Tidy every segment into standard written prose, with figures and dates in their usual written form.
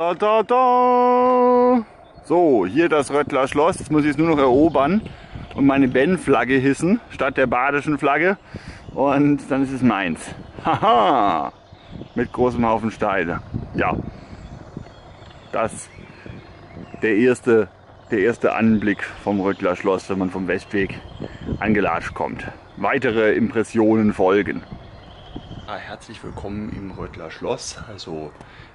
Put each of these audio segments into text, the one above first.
Da, da, da. So, hier das Röttler Schloss. Jetzt muss ich es nur noch erobern und meine Ben-Flagge hissen, statt der badischen Flagge. Und dann ist es meins. Haha! Mit großem Haufen Steine. Ja, das der erste Anblick vom Röttler Schloss, wenn man vom Westweg angelatscht kommt. Weitere Impressionen folgen. Ja, herzlich willkommen im Röttler Schloss, also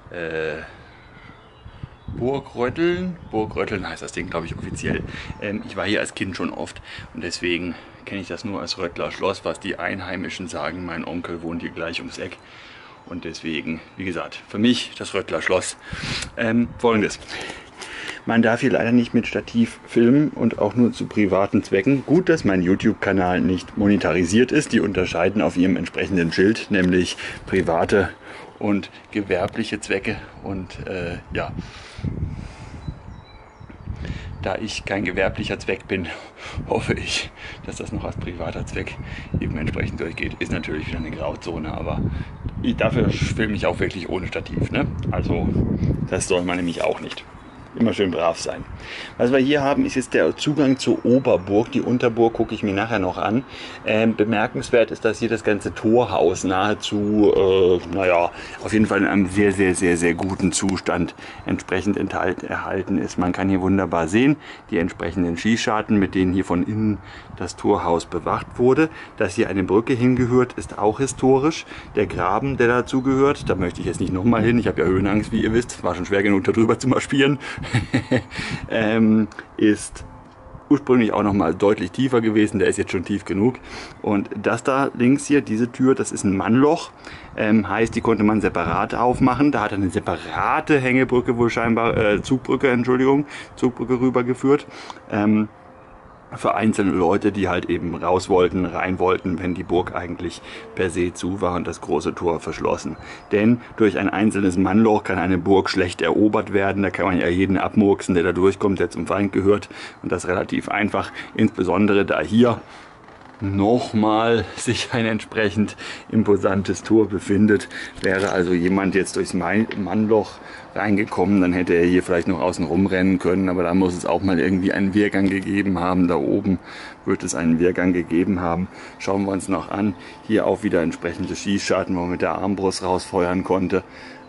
Burg Rötteln. Burg Rötteln heißt das Ding, glaube ich, offiziell. Ich war hier als Kind schon oft und deswegen kenne ich das nur als Röttler Schloss, was die Einheimischen sagen. Mein Onkel wohnt hier gleich ums Eck und deswegen, wie gesagt, für mich das Röttler Schloss. Folgendes. Man darf hier leider nicht mit Stativ filmen und auch nur zu privaten Zwecken. Gut, dass mein YouTube-Kanal nicht monetarisiert ist. Die unterscheiden auf ihrem entsprechenden Schild, nämlich private und gewerbliche Zwecke. Und ja, da ich kein gewerblicher Zweck bin, hoffe ich, dass das noch als privater Zweck eben entsprechend durchgeht. Ist natürlich wieder eine Grauzone, aber dafür filme ich auch wirklich ohne Stativ, ne? Also das soll man nämlich auch nicht. Immer schön brav sein. Was wir hier haben, ist jetzt der Zugang zur Oberburg. Die Unterburg gucke ich mir nachher noch an. Bemerkenswert ist, dass hier das ganze Torhaus nahezu, naja, auf jeden Fall in einem sehr, sehr, sehr, sehr guten Zustand entsprechend erhalten ist. Man kann hier wunderbar sehen, die entsprechenden Schießscharten, mit denen hier von innen das Torhaus bewacht wurde. Dass hier eine Brücke hingehört, ist auch historisch. Der Graben, der dazu gehört, da möchte ich jetzt nicht nochmal hin. Ich habe ja Höhenangst, wie ihr wisst. War schon schwer genug, da drüber zu marschieren. Ist ursprünglich auch noch mal deutlich tiefer gewesen, der ist jetzt schon tief genug. Und das da links hier, diese Tür, das ist ein Mannloch, heißt, die konnte man separat aufmachen. Da hat er eine separate Hängebrücke wohl scheinbar, Zugbrücke rübergeführt. Für einzelne Leute, die halt eben raus wollten, rein wollten, wenn die Burg eigentlich per se zu war und das große Tor verschlossen. Denn durch ein einzelnes Mannloch kann eine Burg schlecht erobert werden. Da kann man ja jeden abmurksen, der da durchkommt, der zum Feind gehört. Und das relativ einfach, insbesondere da hier nochmal sich ein entsprechend imposantes Tor befindet. Wäre also jemand jetzt durchs Mannloch reingekommen, dann hätte er hier vielleicht noch außen rumrennen können, aber da muss es auch mal irgendwie einen Wehrgang gegeben haben. Da oben wird es einen Wehrgang gegeben haben. Schauen wir uns noch an. Hier auch wieder entsprechende Schießscharten, wo man mit der Armbrust rausfeuern konnte.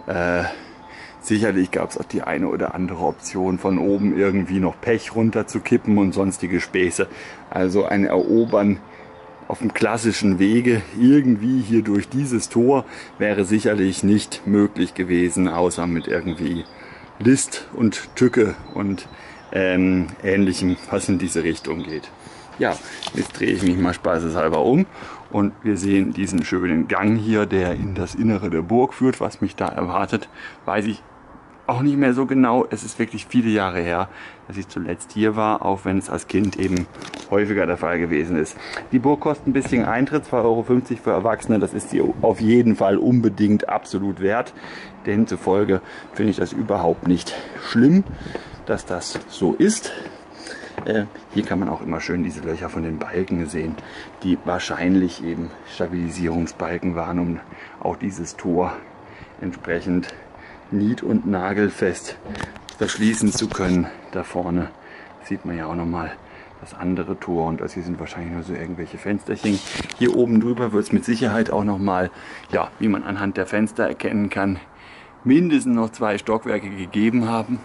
Sicherlich gab es auch die eine oder andere Option, von oben irgendwie noch Pech runterzukippen und sonstige Späße. Also ein Erobern auf dem klassischen Wege irgendwie hier durch dieses Tor wäre sicherlich nicht möglich gewesen, außer mit irgendwie List und Tücke und Ähnlichem, was in diese Richtung geht. Ja, jetzt drehe ich mich mal spaßeshalber um und wir sehen diesen schönen Gang hier, der in das Innere der Burg führt. Was mich da erwartet, weiß ich auch nicht mehr so genau. Es ist wirklich viele Jahre her, dass ich zuletzt hier war, auch wenn es als Kind eben häufiger der Fall gewesen ist. Die Burg kostet ein bisschen Eintritt, 2,50 Euro für Erwachsene. Das ist sie auf jeden Fall unbedingt absolut wert. Demzufolge finde ich das überhaupt nicht schlimm, dass das so ist. Hier kann man auch immer schön diese Löcher von den Balken sehen, die wahrscheinlich eben Stabilisierungsbalken waren, um auch dieses Tor entsprechend nied- und nagelfest verschließen zu können. Da vorne sieht man ja auch nochmal das andere Tor und das hier sind wahrscheinlich nur so irgendwelche Fensterchen. Hier oben drüber wird es mit Sicherheit auch nochmal, ja, wie man anhand der Fenster erkennen kann, mindestens noch 2 Stockwerke gegeben haben.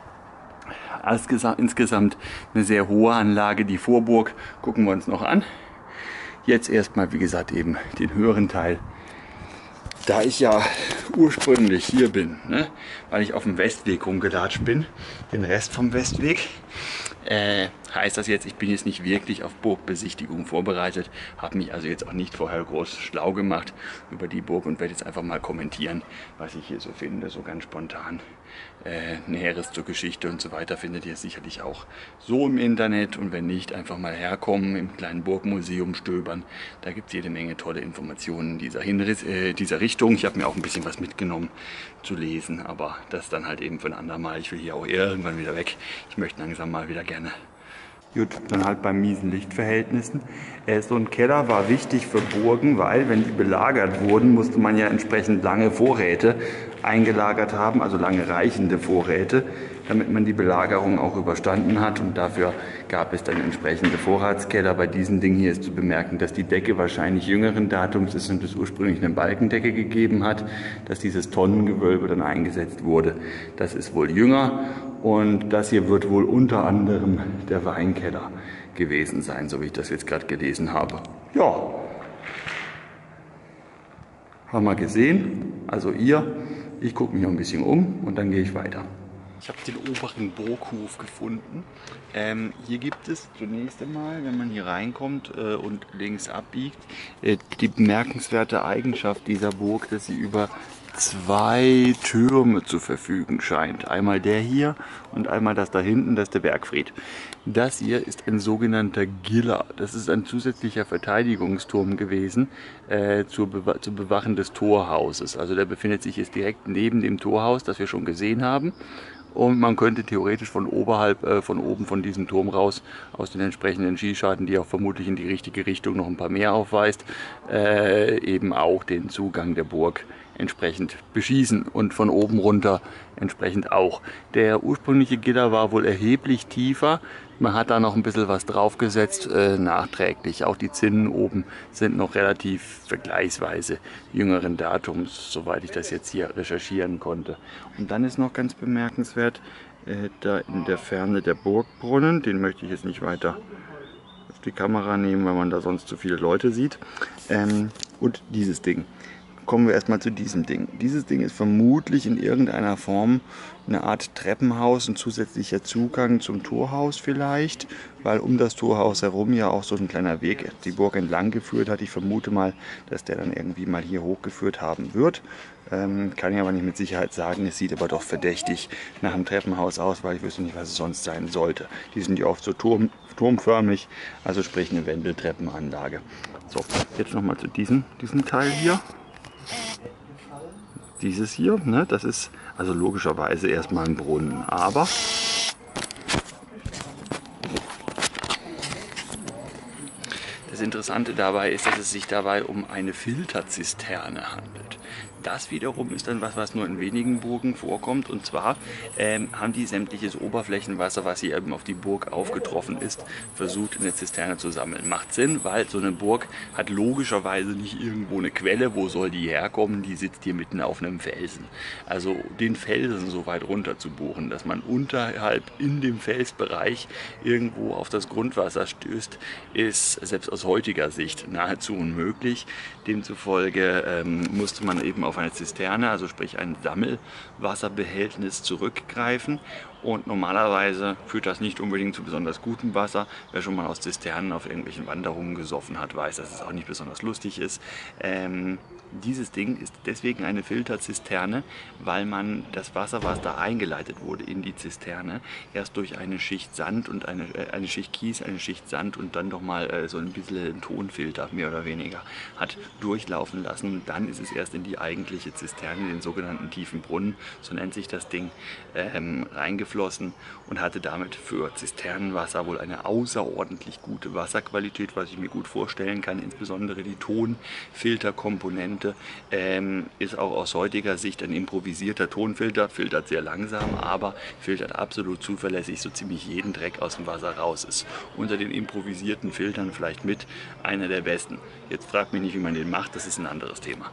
Insgesamt eine sehr hohe Anlage. Die Vorburg gucken wir uns noch an. Jetzt erstmal, wie gesagt, eben den höheren Teil. Da ich ja ursprünglich hier bin, ne, weil ich auf dem Westweg rumgelatscht bin, den Rest vom Westweg, heißt das jetzt, ich bin jetzt nicht wirklich auf Burgbesichtigung vorbereitet, habe mich also jetzt auch nicht vorher groß schlau gemacht über die Burg und werde jetzt einfach mal kommentieren, was ich hier so finde, so ganz spontan. Näheres zur Geschichte und so weiter findet ihr sicherlich auch so im Internet und wenn nicht, einfach mal herkommen, im kleinen Burgmuseum stöbern. Da gibt es jede Menge tolle Informationen dieser Richtung. Ich habe mir auch ein bisschen was mitgenommen zu lesen, aber das dann halt eben für ein andermal. Ich will hier auch irgendwann wieder weg. Ich möchte langsam mal wieder gerne. Gut, dann halt bei miesen Lichtverhältnissen. So ein Keller war wichtig für Burgen, weil wenn die belagert wurden, musste man ja entsprechend lange Vorräte eingelagert haben, also lange reichende Vorräte, damit man die Belagerung auch überstanden hat. Und dafür gab es dann entsprechende Vorratskeller. Bei diesem Ding hier ist zu bemerken, dass die Decke wahrscheinlich jüngeren Datums ist und es ursprünglich eine Balkendecke gegeben hat, dass dieses Tonnengewölbe dann eingesetzt wurde. Das ist wohl jünger und das hier wird wohl unter anderem der Weinkeller gewesen sein, so wie ich das jetzt gerade gelesen habe. Ja, haben wir gesehen. Also ich gucke mich noch ein bisschen um und dann gehe ich weiter. Ich habe den oberen Burghof gefunden. Hier gibt es zunächst einmal, wenn man hier reinkommt und links abbiegt, die bemerkenswerte Eigenschaft dieser Burg, dass sie über 2 Türme zu verfügen scheint. Einmal der hier und einmal das da hinten, das ist der Bergfried. Das hier ist ein sogenannter Giller. Das ist ein zusätzlicher Verteidigungsturm gewesen zu Bewachen des Torhauses. Also der befindet sich jetzt direkt neben dem Torhaus, das wir schon gesehen haben. Und man könnte theoretisch von oben von diesem Turm raus, aus den entsprechenden Schießscharten, die auch vermutlich in die richtige Richtung noch ein paar mehr aufweist, eben auch den Zugang der Burg entsprechend beschießen und von oben runter entsprechend auch. Der ursprüngliche Gitter war wohl erheblich tiefer. Man hat da noch ein bisschen was draufgesetzt, nachträglich. Auch die Zinnen oben sind noch relativ vergleichsweise jüngeren Datums, soweit ich das jetzt hier recherchieren konnte. Und dann ist noch ganz bemerkenswert, da in der Ferne der Burgbrunnen, den möchte ich jetzt nicht weiter auf die Kamera nehmen, weil man da sonst zu viele Leute sieht. Und dieses Ding. Kommen wir erstmal zu diesem Ding. Dieses Ding ist vermutlich in irgendeiner Form eine Art Treppenhaus, ein zusätzlicher Zugang zum Torhaus vielleicht, weil um das Torhaus herum ja auch so ein kleiner Weg die Burg entlang geführt hat. Ich vermute mal, dass der dann irgendwie mal hier hochgeführt haben wird. Kann ich aber nicht mit Sicherheit sagen. Es sieht aber doch verdächtig nach einem Treppenhaus aus, weil ich wüsste nicht, was es sonst sein sollte. Die sind ja oft so turmförmig, also sprich eine Wendeltreppenanlage. So, jetzt nochmal zu diesem Teil hier. Dieses hier, ne, das ist also logischerweise erstmal ein Brunnen, aber das Interessante dabei ist, dass es sich dabei um eine Filterzisterne handelt. Das wiederum ist dann was nur in wenigen Burgen vorkommt. Und zwar haben die sämtliches Oberflächenwasser, was hier eben auf die Burg aufgetroffen ist, versucht in der Zisterne zu sammeln. Macht Sinn, weil so eine Burg hat logischerweise nicht irgendwo eine Quelle. Wo soll die herkommen? Die sitzt hier mitten auf einem Felsen. Also den Felsen so weit runter zu bohren, dass man unterhalb in dem Felsbereich irgendwo auf das Grundwasser stößt, ist selbst aus heutiger Sicht nahezu unmöglich. Demzufolge musste man eben auf eine Zisterne, also sprich ein Sammelwasserbehältnis zurückgreifen. Und normalerweise führt das nicht unbedingt zu besonders gutem Wasser. Wer schon mal aus Zisternen auf irgendwelchen Wanderungen gesoffen hat, weiß, dass es auch nicht besonders lustig ist. Dieses Ding ist deswegen eine Filterzisterne, weil man das Wasser, was da eingeleitet wurde in die Zisterne, erst durch eine Schicht Sand und eine Schicht Kies, eine Schicht Sand und dann doch mal so ein bisschen einen Tonfilter, mehr oder weniger, hat durchlaufen lassen. Und dann ist es erst in die eigentliche Zisterne, den sogenannten tiefen Brunnen, so nennt sich das Ding, reingeflossen und hatte damit für Zisternenwasser wohl eine außerordentlich gute Wasserqualität, was ich mir gut vorstellen kann. Insbesondere die Tonfilterkomponente ist auch aus heutiger Sicht ein improvisierter Tonfilter, filtert sehr langsam, aber filtert absolut zuverlässig so ziemlich jeden Dreck aus dem Wasser raus. Ist unter den improvisierten Filtern vielleicht mit einer der besten. Jetzt fragt mich nicht, wie man den macht, das ist ein anderes Thema.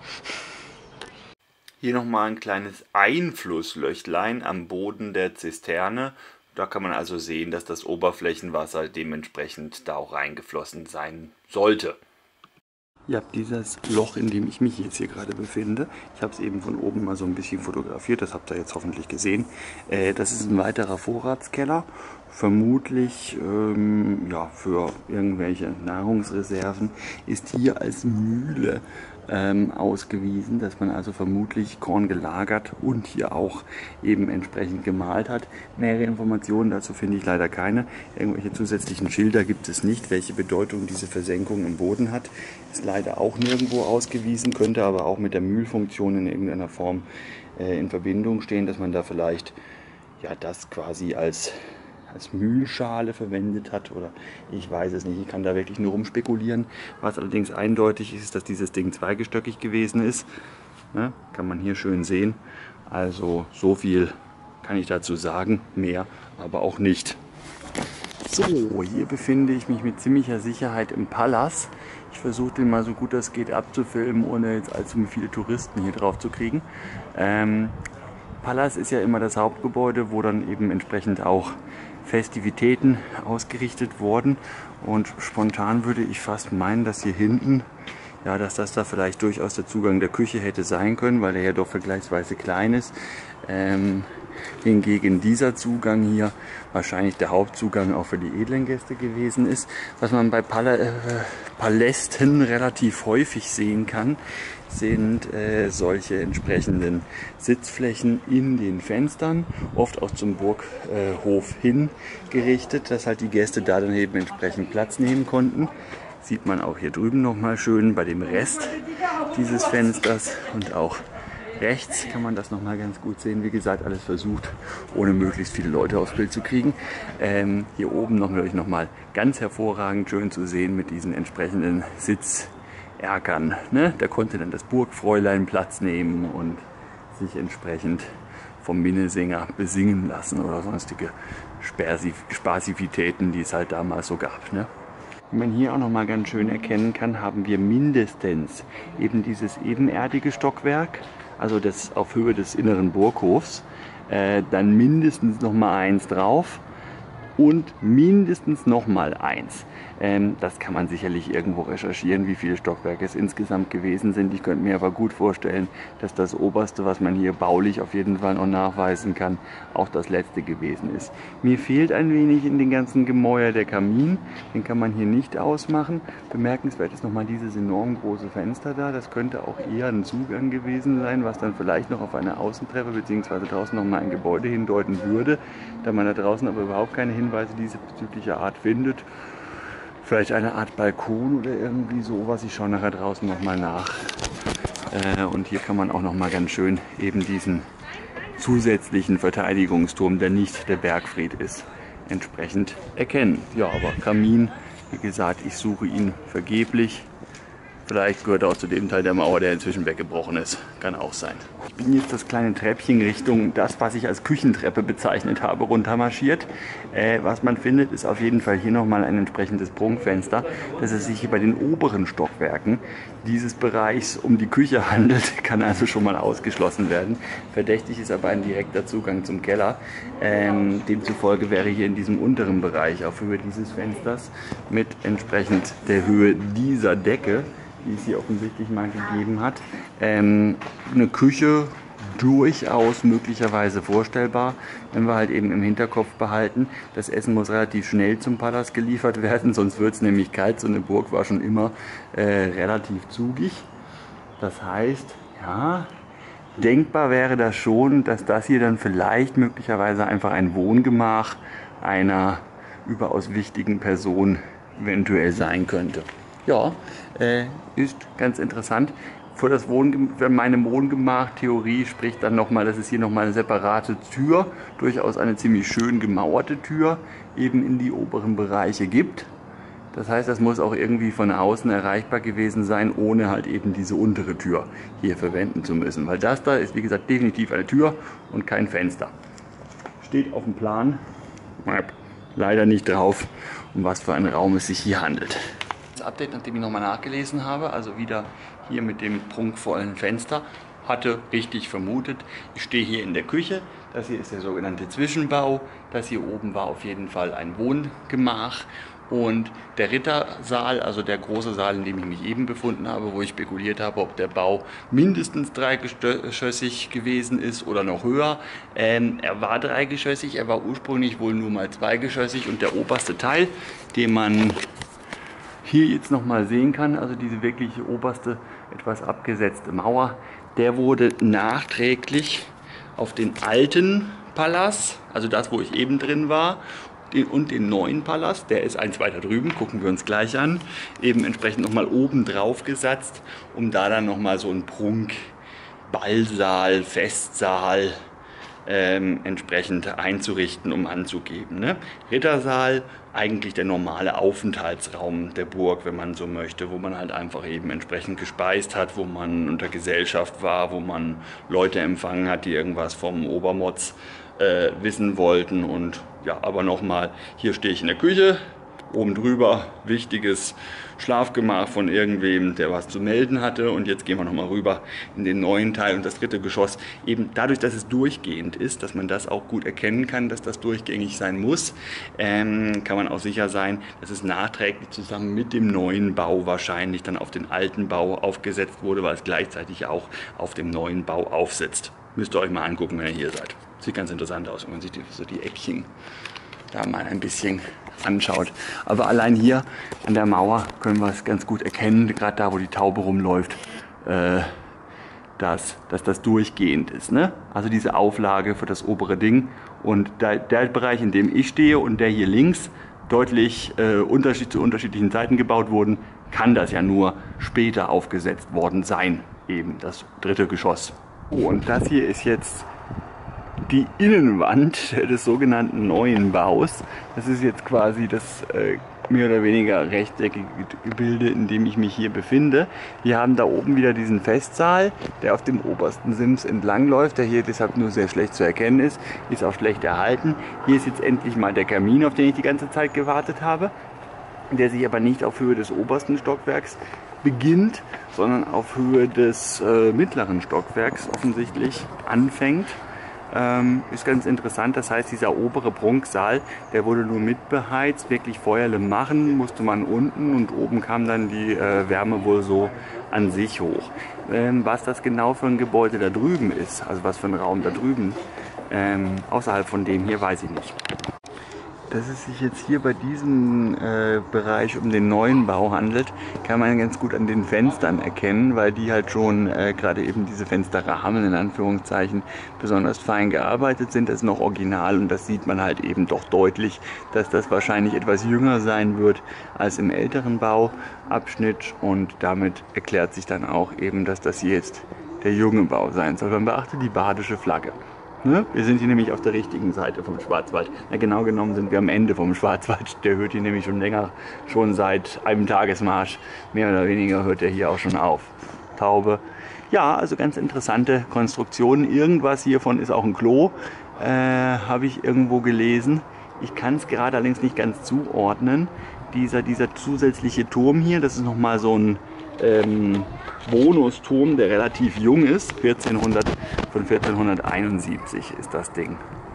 Hier nochmal ein kleines Einflusslöchlein am Boden der Zisterne. Da kann man also sehen, dass das Oberflächenwasser dementsprechend da auch reingeflossen sein sollte. Ihr habt dieses Loch, in dem ich mich jetzt hier gerade befinde. Ich habe es eben von oben mal so ein bisschen fotografiert, das habt ihr jetzt hoffentlich gesehen. Das ist ein weiterer Vorratskeller, vermutlich ja, für irgendwelche Nahrungsreserven, ist hier als Mühle ausgewiesen, dass man also vermutlich Korn gelagert und hier auch eben entsprechend gemahlt hat. Nähere Informationen dazu finde ich leider keine. Irgendwelche zusätzlichen Schilder gibt es nicht. Welche Bedeutung diese Versenkung im Boden hat, ist leider auch nirgendwo ausgewiesen, könnte aber auch mit der Mühlfunktion in irgendeiner Form in Verbindung stehen, dass man da vielleicht ja das quasi als Mühlschale verwendet hat oder ich weiß es nicht, ich kann da wirklich nur rumspekulieren. Was allerdings eindeutig ist, dass dieses Ding zweigestöckig gewesen ist. Ja, kann man hier schön sehen. Also so viel kann ich dazu sagen, mehr aber auch nicht. So, hier befinde ich mich mit ziemlicher Sicherheit im Palas. Ich versuche den mal so gut das geht abzufilmen, ohne jetzt allzu viele Touristen hier drauf zu kriegen. Palas ist ja immer das Hauptgebäude, wo dann eben entsprechend auch Festivitäten ausgerichtet wurden. Und spontan würde ich fast meinen, dass hier hinten, ja, dass das da vielleicht durchaus der Zugang der Küche hätte sein können, weil der ja doch vergleichsweise klein ist. Hingegen dieser Zugang hier wahrscheinlich der Hauptzugang auch für die edlen Gäste gewesen ist. Was man bei Palästen relativ häufig sehen kann, sind solche entsprechenden Sitzflächen in den Fenstern, oft auch zum Burghof hingerichtet, dass halt die Gäste da dann eben entsprechend Platz nehmen konnten. Sieht man auch hier drüben nochmal schön bei dem Rest dieses Fensters, und auch rechts kann man das nochmal ganz gut sehen. Wie gesagt, alles versucht, ohne möglichst viele Leute aufs Bild zu kriegen. Hier oben natürlich nochmal ganz hervorragend schön zu sehen mit diesen entsprechenden Sitzerkern. Ne? Da konnte dann das Burgfräulein Platz nehmen und sich entsprechend vom Minnesänger besingen lassen oder sonstige Spazivitäten, die es halt damals so gab. Ne? Wie man hier auch nochmal ganz schön erkennen kann, haben wir mindestens eben dieses ebenerdige Stockwerk, also das auf Höhe des inneren Burghofs, dann mindestens nochmal eins drauf und mindestens nochmal eins. Das kann man sicherlich irgendwo recherchieren, wie viele Stockwerke es insgesamt gewesen sind. Ich könnte mir aber gut vorstellen, dass das oberste, was man hier baulich auf jeden Fall noch nachweisen kann, auch das letzte gewesen ist. Mir fehlt ein wenig in den ganzen Gemäuer der Kamin. Den kann man hier nicht ausmachen. Bemerkenswert ist nochmal dieses enorm große Fenster da. Das könnte auch eher ein Zugang gewesen sein, was dann vielleicht noch auf eine Außentreppe bzw. draußen nochmal ein Gebäude hindeuten würde. Da man da draußen aber überhaupt keine Hinweise diesbezüglicher Art findet. Vielleicht eine Art Balkon oder irgendwie so, was ich schaue nachher draußen nochmal nach. Und hier kann man auch nochmal ganz schön eben diesen zusätzlichen Verteidigungsturm, der nicht der Bergfried ist, entsprechend erkennen. Ja, aber Kamin, wie gesagt, ich suche ihn vergeblich. Vielleicht gehört er auch zu dem Teil der Mauer, der inzwischen weggebrochen ist. Kann auch sein. Ich bin jetzt das kleine Treppchen Richtung das, was ich als Küchentreppe bezeichnet habe, runtermarschiert. Was man findet, ist auf jeden Fall hier nochmal ein entsprechendes Prunkfenster, dass es sich hier bei den oberen Stockwerken dieses Bereichs um die Küche handelt, kann also schon mal ausgeschlossen werden. Verdächtig ist aber ein direkter Zugang zum Keller. Demzufolge wäre hier in diesem unteren Bereich auf Höhe dieses Fensters mit entsprechend der Höhe dieser Decke, die es hier offensichtlich mal gegeben hat, eine Küche durchaus möglicherweise vorstellbar, wenn wir halt eben im Hinterkopf behalten, das Essen muss relativ schnell zum Palast geliefert werden, sonst wird es nämlich kalt. So eine Burg war schon immer relativ zugig. Das heißt, ja, denkbar wäre das schon, dass das hier dann vielleicht möglicherweise einfach ein Wohngemach einer überaus wichtigen Person eventuell sein könnte. Ja, ist ganz interessant. Für meine Wohngemach-Theorie spricht dann nochmal, dass es hier nochmal eine separate Tür, durchaus eine ziemlich schön gemauerte Tür, eben in die oberen Bereiche gibt. Das heißt, das muss auch irgendwie von außen erreichbar gewesen sein, ohne halt eben diese untere Tür hier verwenden zu müssen. Weil das da ist, wie gesagt, definitiv eine Tür und kein Fenster. Steht auf dem Plan, leider nicht drauf, um was für einen Raum es sich hier handelt. Das Update, nachdem ich nochmal nachgelesen habe, also wieder hier mit dem prunkvollen Fenster, hatte richtig vermutet, ich stehe hier in der Küche, das hier ist der sogenannte Zwischenbau, das hier oben war auf jeden Fall ein Wohngemach und der Rittersaal, also der große Saal, in dem ich mich eben befunden habe, wo ich spekuliert habe, ob der Bau mindestens dreigeschossig gewesen ist oder noch höher. Er war dreigeschossig, er war ursprünglich wohl nur mal zweigeschossig und der oberste Teil, den man hier jetzt nochmal sehen kann, also diese wirkliche oberste, etwas abgesetzte Mauer, der wurde nachträglich auf den alten Palast, also das, wo ich eben drin war, und den neuen Palast, der ist eins weiter drüben, gucken wir uns gleich an, eben entsprechend nochmal oben drauf gesetzt, um da dann nochmal so einen Prunk, Ballsaal, Festsaal, entsprechend einzurichten, um anzugeben. Ne? Rittersaal, eigentlich der normale Aufenthaltsraum der Burg, wenn man so möchte, wo man halt einfach eben entsprechend gespeist hat, wo man unter Gesellschaft war, wo man Leute empfangen hat, die irgendwas vom Obermotz wissen wollten. Und ja, aber nochmal, hier stehe ich in der Küche. Oben drüber wichtiges Schlafgemach von irgendwem, der was zu melden hatte. Und jetzt gehen wir nochmal rüber in den neuen Teil und das dritte Geschoss. Eben dadurch, dass es durchgehend ist, dass man das auch gut erkennen kann, dass das durchgängig sein muss, kann man auch sicher sein, dass es nachträglich zusammen mit dem neuen Bau wahrscheinlich dann auf den alten Bau aufgesetzt wurde, weil es gleichzeitig auch auf dem neuen Bau aufsetzt. Müsst ihr euch mal angucken, wenn ihr hier seid. Sieht ganz interessant aus, wenn man sich so die Eckchen da mal ein bisschen anschaut. Aber allein hier an der Mauer können wir es ganz gut erkennen, gerade da, wo die Taube rumläuft, dass das durchgehend ist. Ne? Also diese Auflage für das obere Ding. Und der Bereich, in dem ich stehe und der hier links deutlich zu unterschiedlichen Zeiten gebaut wurden, kann das ja nur später aufgesetzt worden sein. Eben das dritte Geschoss. Oh, und das hier ist jetzt die Innenwand des sogenannten neuen Baus. Das ist jetzt quasi das mehr oder weniger rechteckige Gebilde, in dem ich mich hier befinde. Wir haben da oben wieder diesen Festsaal, der auf dem obersten Sims entlangläuft, der hier deshalb nur sehr schlecht zu erkennen ist auch schlecht erhalten. Hier ist jetzt endlich mal der Kamin, auf den ich die ganze Zeit gewartet habe, der sich aber nicht auf Höhe des obersten Stockwerks beginnt, sondern auf Höhe des mittleren Stockwerks offensichtlich anfängt. Ist ganz interessant, das heißt, dieser obere Prunksaal, der wurde nur mitbeheizt, wirklich Feuerle machen musste man unten und oben kam dann die Wärme wohl so an sich hoch. Was das genau für ein Gebäude da drüben ist, also was für ein Raum da drüben, außerhalb von dem hier, weiß ich nicht. Dass es sich jetzt hier bei diesem Bereich um den neuen Bau handelt, kann man ganz gut an den Fenstern erkennen, weil die halt schon gerade eben diese Fensterrahmen in Anführungszeichen besonders fein gearbeitet sind. Das ist noch original und das sieht man halt eben doch deutlich, dass das wahrscheinlich etwas jünger sein wird als im älteren Bauabschnitt und damit erklärt sich dann auch eben, dass das hier jetzt der junge Bau sein soll. Man beachte die badische Flagge. Ne? Wir sind hier nämlich auf der richtigen Seite vom Schwarzwald. Na, genau genommen sind wir am Ende vom Schwarzwald. Der hört hier nämlich schon länger, schon seit einem Tagesmarsch, mehr oder weniger hört er hier auch schon auf. Taube. Ja, also ganz interessante Konstruktionen. Irgendwas hiervon ist auch ein Klo, habe ich irgendwo gelesen. Ich kann es gerade allerdings nicht ganz zuordnen. Dieser zusätzliche Turm hier, das ist nochmal so ein Bonusturm, der relativ jung ist. Von 1471 ist das Ding.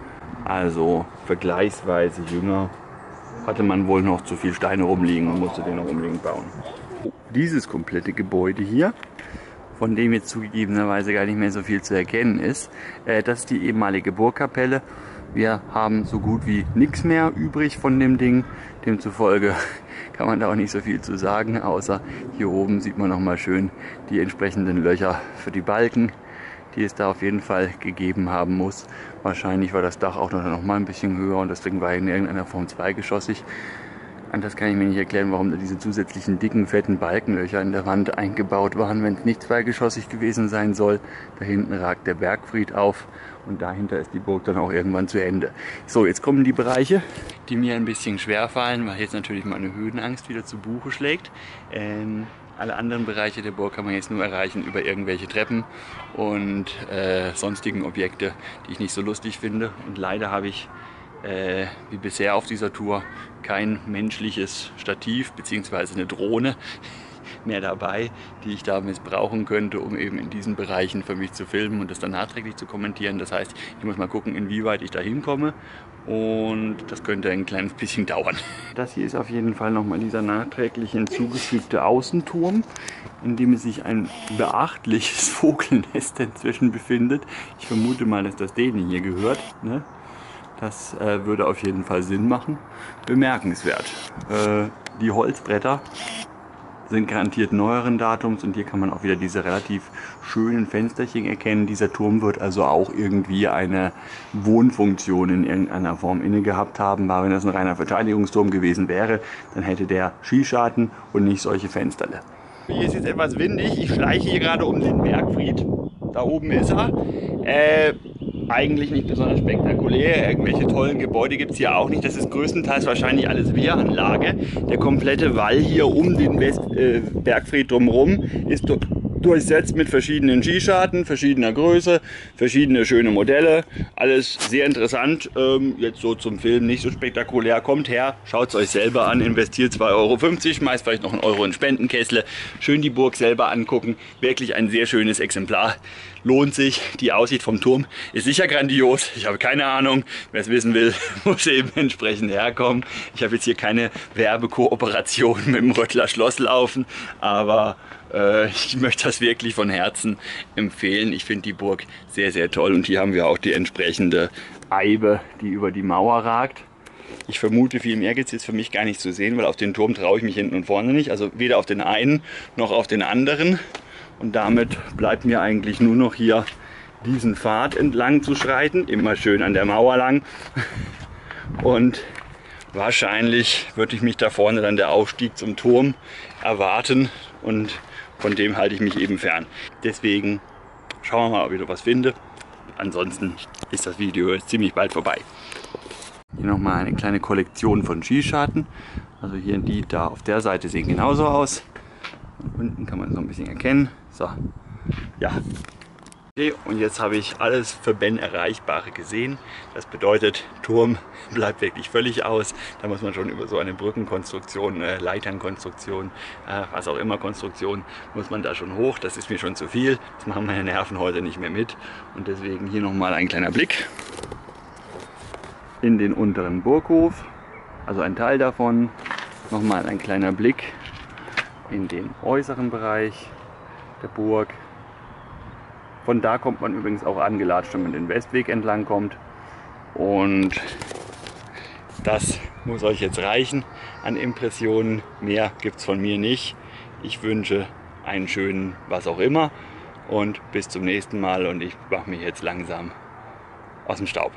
Also vergleichsweise jünger. Hatte man wohl noch zu viel Steine rumliegen und musste den noch unbedingt bauen. Dieses komplette Gebäude hier, von dem jetzt zugegebenerweise gar nicht mehr so viel zu erkennen ist, das ist die ehemalige Burgkapelle. Wir haben so gut wie nichts mehr übrig von dem Ding. Demzufolge kann man da auch nicht so viel zu sagen, außer hier oben sieht man nochmal schön die entsprechenden Löcher für die Balken, die es da auf jeden Fall gegeben haben muss. Wahrscheinlich war das Dach auch noch mal ein bisschen höher und das Ding war in irgendeiner Form zweigeschossig. Anders kann ich mir nicht erklären, warum da diese zusätzlichen dicken, fetten Balkenlöcher in der Wand eingebaut waren, wenn es nicht zweigeschossig gewesen sein soll. Da hinten ragt der Bergfried auf und dahinter ist die Burg dann auch irgendwann zu Ende. So, jetzt kommen die Bereiche, die mir ein bisschen schwer fallen, weil jetzt natürlich meine Höhenangst wieder zu Buche schlägt. Alle anderen Bereiche der Burg kann man jetzt nur erreichen über irgendwelche Treppen und sonstigen Objekte, die ich nicht so lustig finde. Und leider habe ich wie bisher auf dieser Tour kein menschliches Stativ bzw. eine Drohne mehr dabei, die ich da missbrauchen könnte, um eben in diesen Bereichen für mich zu filmen und das dann nachträglich zu kommentieren. Das heißt, ich muss mal gucken, inwieweit ich da hinkomme und das könnte ein kleines bisschen dauern. Das hier ist auf jeden Fall nochmal dieser nachträglich hinzugefügte Außenturm, in dem es sich ein beachtliches Vogelnest inzwischen befindet. Ich vermute mal, dass das denen hier gehört, ne? Das würde auf jeden Fall Sinn machen. Bemerkenswert. Die Holzbretter sind garantiert neueren Datums und hier kann man auch wieder diese relativ schönen Fensterchen erkennen. Dieser Turm wird also auch irgendwie eine Wohnfunktion in irgendeiner Form inne gehabt haben. Aber wenn das ein reiner Verteidigungsturm gewesen wäre, dann hätte der Schießscharten und nicht solche Fensterle. Hier ist jetzt etwas windig. Ich schleiche hier gerade um den Bergfried. Da oben ist er. eigentlich nicht besonders spektakulär. Irgendwelche tollen Gebäude gibt es hier auch nicht. Das ist größtenteils wahrscheinlich alles Wehranlage. Der komplette Wall hier um den Bergfried drumherum ist durchsetzt mit verschiedenen Skischarten, verschiedener Größe, verschiedene schöne Modelle. Alles sehr interessant. Jetzt so zum Film nicht so spektakulär. Kommt her, schaut es euch selber an, investiert 2,50 €, schmeißt vielleicht noch einen Euro in Spendenkessel. Schön die Burg selber angucken. Wirklich ein sehr schönes Exemplar. Lohnt sich. Die Aussicht vom Turm ist sicher grandios. Ich habe keine Ahnung. Wer es wissen will, muss eben entsprechend herkommen. Ich habe jetzt hier keine Werbekooperation mit dem Röttler Schloss laufen, aber ich möchte das wirklich von Herzen empfehlen. Ich finde die Burg sehr, sehr toll und hier haben wir auch die entsprechende Eibe, die über die Mauer ragt. Ich vermute, viel mehr gibt es jetzt für mich gar nicht zu sehen, weil auf den Turm traue ich mich hinten und vorne nicht. Also weder auf den einen noch auf den anderen. Und damit bleibt mir eigentlich nur noch hier diesen Pfad entlang zu schreiten. Immer schön an der Mauer lang. Und wahrscheinlich würde ich mich da vorne dann der Aufstieg zum Turm erwarten. Und von dem halte ich mich eben fern. Deswegen schauen wir mal, ob ich noch was finde. Ansonsten ist das Video jetzt ziemlich bald vorbei. Hier nochmal eine kleine Kollektion von Skischarten. Also hier die da auf der Seite sehen genauso aus. Und unten kann man es noch ein bisschen erkennen. So, ja. Okay, und jetzt habe ich alles für Ben Erreichbare gesehen. Das bedeutet, Turm bleibt wirklich völlig aus. Da muss man schon über so eine Brückenkonstruktion, Leiternkonstruktion, was auch immer Konstruktion, muss man da schon hoch. Das ist mir schon zu viel. Das machen meine Nerven heute nicht mehr mit. Und deswegen hier nochmal ein kleiner Blick in den unteren Burghof. Also ein Teil davon. Nochmal ein kleiner Blick in den äußeren Bereich der Burg. Von da kommt man übrigens auch angelatscht, wenn man den Westweg entlang kommt. Und das muss euch jetzt reichen an Impressionen. Mehr gibt es von mir nicht. Ich wünsche einen schönen was auch immer und bis zum nächsten Mal. Und ich mache mich jetzt langsam aus dem Staub.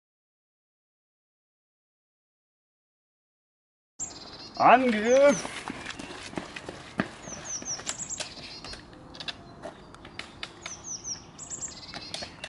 Angriff!